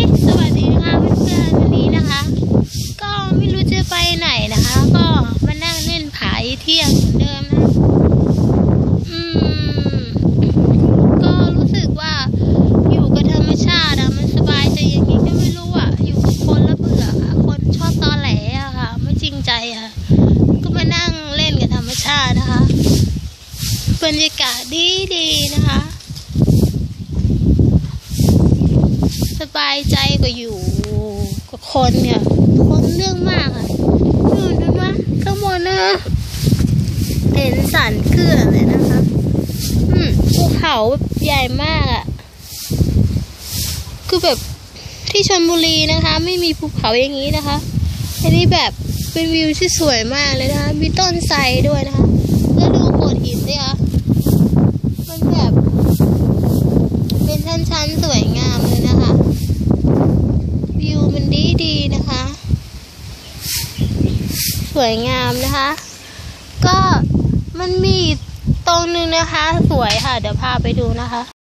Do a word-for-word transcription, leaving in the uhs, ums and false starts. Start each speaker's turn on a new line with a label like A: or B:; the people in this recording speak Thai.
A: สวัสดีนะคะเพื่อนๆวันนี้นะคะก็ไม่รู้จะไปไหนนะคะก็มานั่งเล่นผาเที่ยงเหมือนเดิมนะอืมก็รู้สึกว่าอยู่กับธรรมชาติอะมันสบายใจอย่างนี้ก็ไม่รู้อะอยู่กับคนแล้วเบื่อค่ะคนชอบตอแหลอะค่ะไม่จริงใจอะก็มานั่งเล่นกับธรรมชาตินะคะบรรยากาศดีดีนะคะสบายใจกว่าอยู่กับคนเนี่ยคนเรื่องมากอ่ะนู่นดูนะข้างบนนะเห็นสันเกลือเลยนะคะอืมภูเขาใหญ่มากอ่ะคือแบบที่ชลบุรีนะคะไม่มีภูเขาอย่างนี้นะคะอันนี้แบบเป็นวิวที่สวยมากเลยนะคะมีต้นไทรด้วยนะคะแล้วดูโขดหินสิคะมันแบบเป็นชั้นๆสวยงามเลยนะคะวิวมันดีดีนะคะสวยงามนะคะก็มันมีตรงนึงนะคะสวยค่ะเดี๋ยวพาไปดูนะคะ